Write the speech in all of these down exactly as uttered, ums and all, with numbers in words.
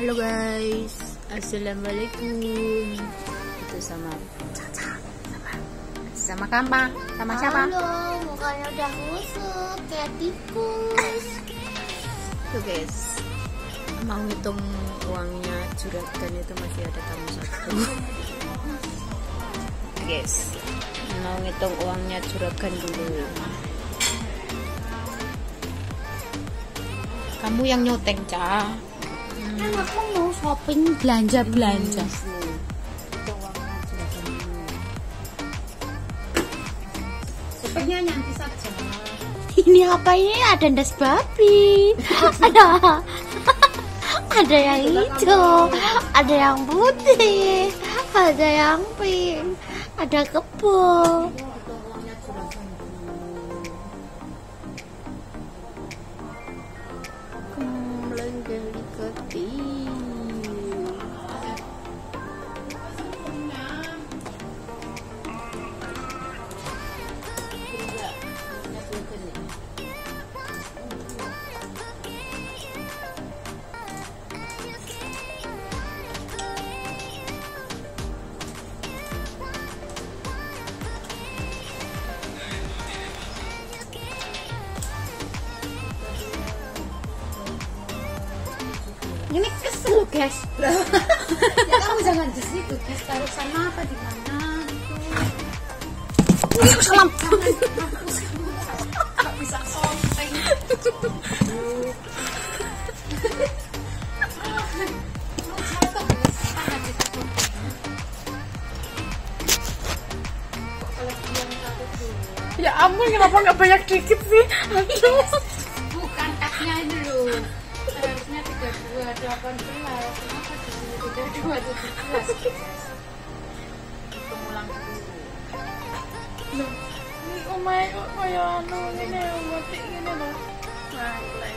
Halo guys, assalamualaikum. Itu sama Caca, sama sama Kampa, sama siapa? Halo, mukanya udah kusut kayak tikus. Tuh guys, mau ngitung uangnya juragan itu masih ada tamu satu. Guys, mau ngitung uangnya juragan dulu. Kamu yang nyoteng, Ca. Kan aku mau shopping belanja-belanja. Sepertinya nanti saja. Ini apa ini? Ada ndas babi. Ada ada yang hijau, ada yang putih, ada yang pink, ada kebo. Ini kesel loh guys. Ya kamu jangan di situ guys, taruh sana apa di mana gitu. Salam. Gak bisa shopping. Ya ampun, kenapa nggak banyak dikit sih? Aduh. Bukan katnya ini loh. Harusnya tiga dua delapan belas. Kenapa di sini tiga dua tujuh belas? Pengulang dulu. Loh, ini omai kok kaya anu ngene mati ngene lho. Nah, mulai.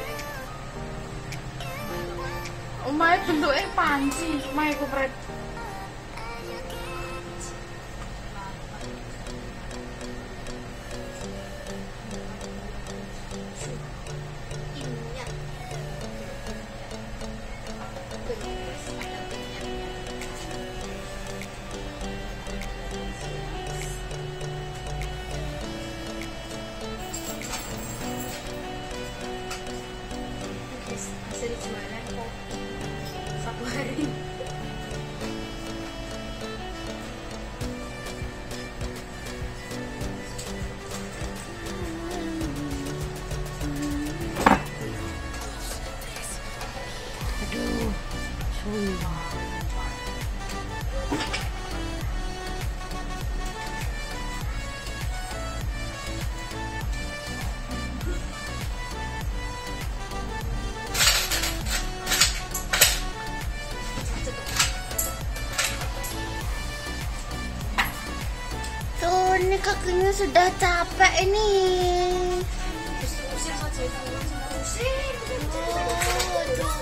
Omai bentuknya panci, omai kupret. Bisa dijualan kok satu hari. Aduh, sulit. Tuh, ini kakinya sudah capek ini. Usir saja itu, usir. Oh, aduh.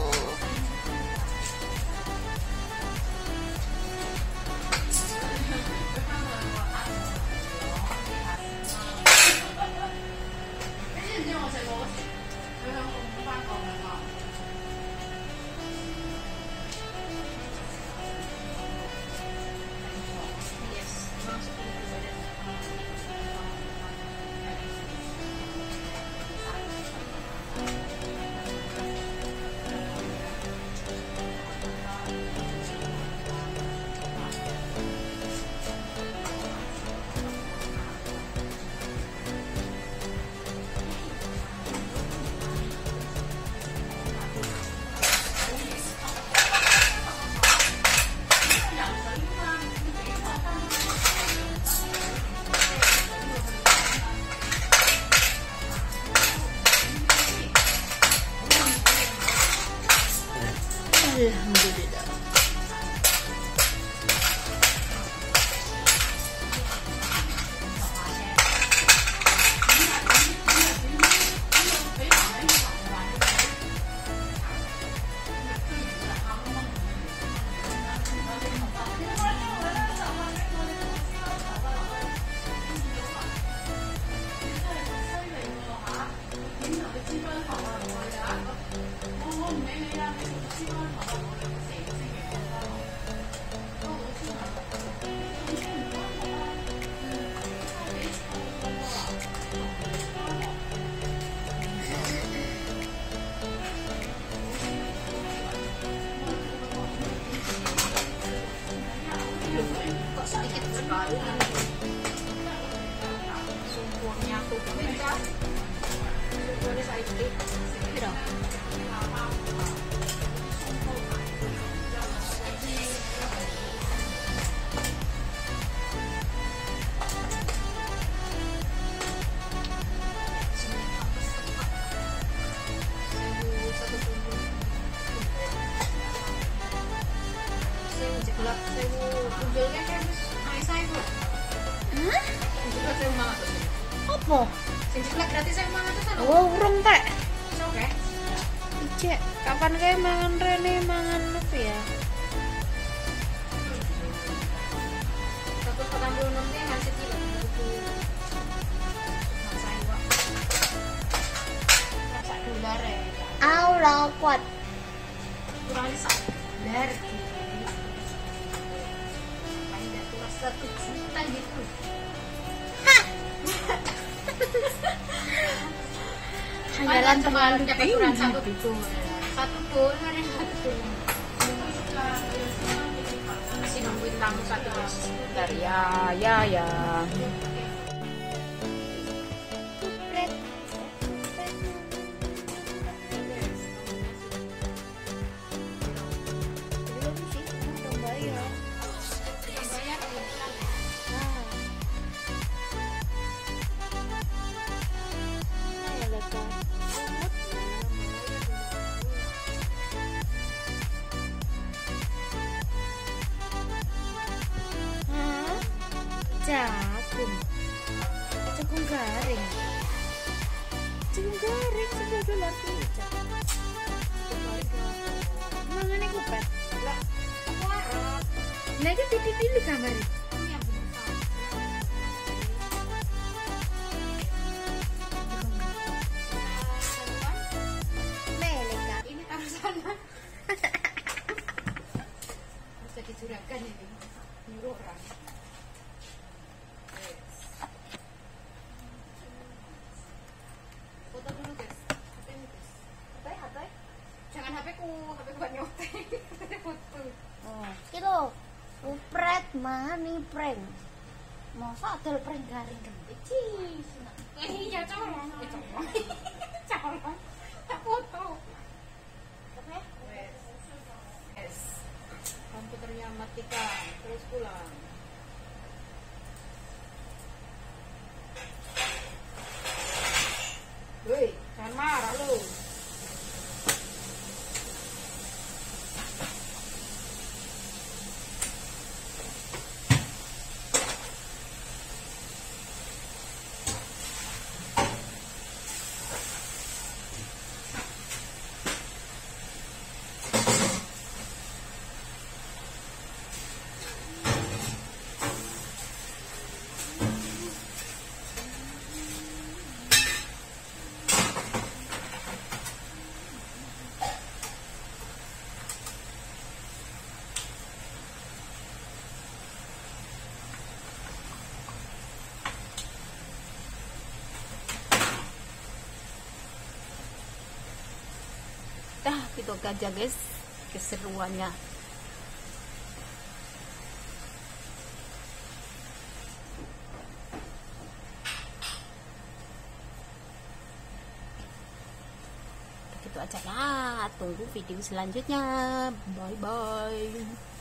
Alhamdulillah. nyatu pindah boleh saya ikut Piro? jeglak sewu punjulnya kan wis naik saya kok. Hah? Jeglak sewu lima ratus. Apa? Sing jeglak gratis sewu lima ratus lho. Oh, urung teh. Oke. Ijek, kapan kayak mangan rene mangan apa ya? seratus empat puluh enam nya ngasih kilo. Saya kok. Rasa dolar ya. Allah kuat. Kurang sak dolar. Satu juta gitu. Jalan terlalu kurang satu itu. Satu dolar yang satu dolar. Masih nungguin tamu satu guys. Bentar ya, ya, ya. Jagung, jagung garing, jagung garing sebelah dolar pijat. Mangan aku pet. Lah, aku arep. Nah itu titik-titik kamar. Meleka. Ini taruh sana. Bisa dicurahkan ini. Nyuruh orang. Foto dulu guys. H P-nya guys. H P, H P. Jangan H P-ku, H P-ku buat nyoteng. Foto. Oh, kilo. Upret mani prank. Masa adol prank garing gendut. Cis. Eh, iya colong. Eh, colong. Colong. Tak foto. Oke. Yes. Komputernya matikan, terus pulang. Woi, jangan marah lu. Dah gitu aja guys keseruannya. Gitu aja ya, tunggu video selanjutnya. Bye bye.